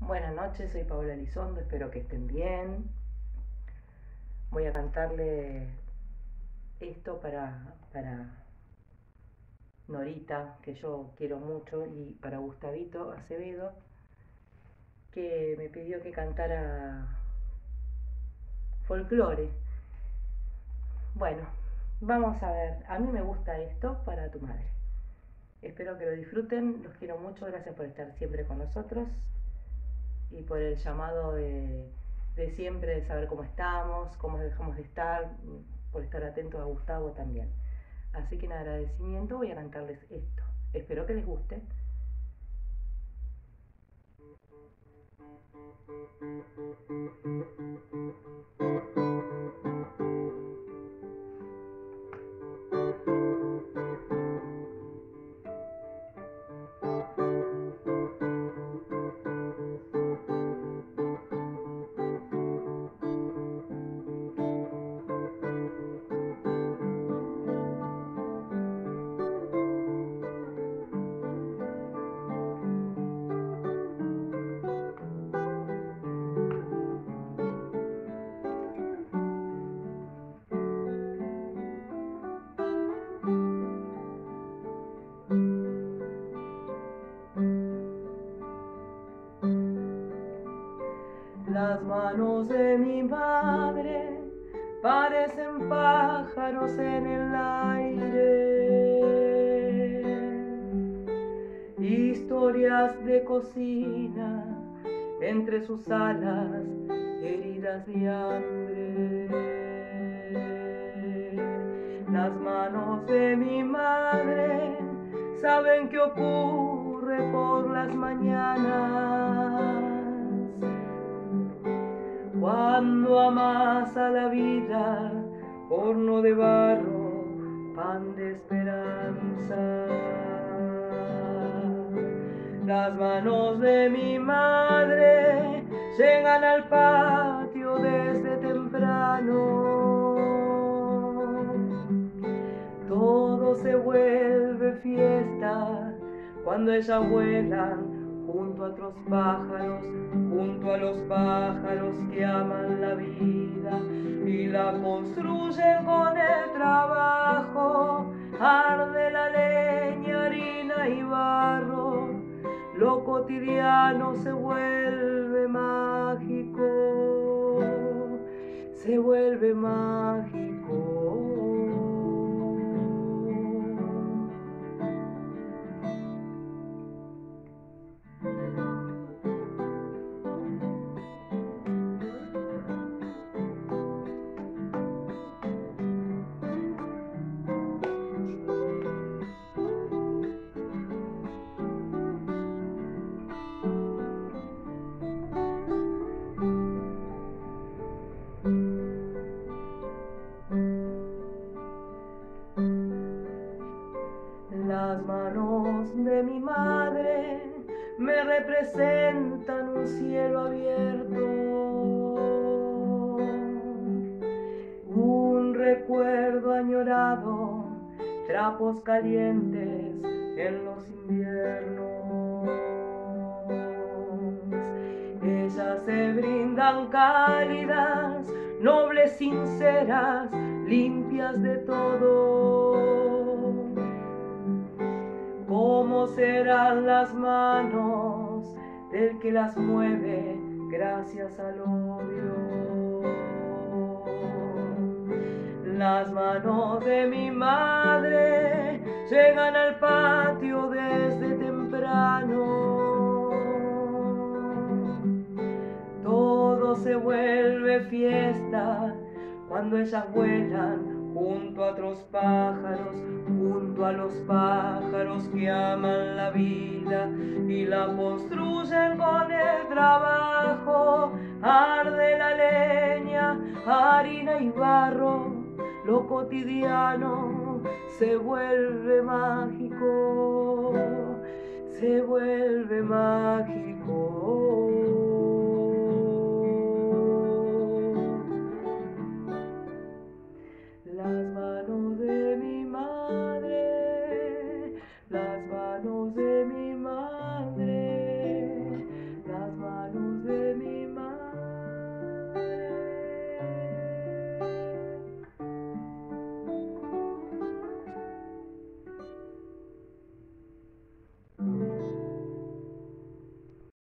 Buenas noches, soy Paola Elizondo, espero que estén bien. Voy a cantarle esto para Norita, que yo quiero mucho, y para Gustavito Acevedo, que me pidió que cantara folclore. Bueno, vamos a ver, a mí me gusta esto para tu madre. Espero que lo disfruten, los quiero mucho, gracias por estar siempre con nosotros y por el llamado de siempre, de saber cómo estamos, cómo dejamos de estar, por estar atentos a Gustavo también. Así que en agradecimiento voy a cantarles esto. Espero que les guste. Las manos de mi madre parecen pájaros en el aire, historias de cocina entre sus alas, heridas de hambre. Las manos de mi madre saben qué ocurre por las mañanas, cuando amasa la vida, horno de barro, pan de esperanza. Las manos de mi madre llegan al patio desde temprano. Todo se vuelve fiesta cuando ellas vuelan junto a otros pájaros, junto a los pájaros que aman la vida y la construyen con el trabajo. Arde la leña, harina y barro, lo cotidiano se vuelve mágico, se vuelve mágico. Las manos de mi madre me representan un cielo abierto, un recuerdo añorado, trapos calientes en los inviernos. Ellas se brindan cálidas, nobles, sinceras, limpias de todo. ¿Cómo serán las manos del que las mueve gracias al odio? Las manos de mi madre llegan al patio desde temprano. Todo se vuelve fiesta cuando ellas vuelan junto a otros pájaros, junto a los pájaros que aman la vida y la construyen con el trabajo. Arde la leña, harina y barro, lo cotidiano se vuelve mágico, se vuelve mágico.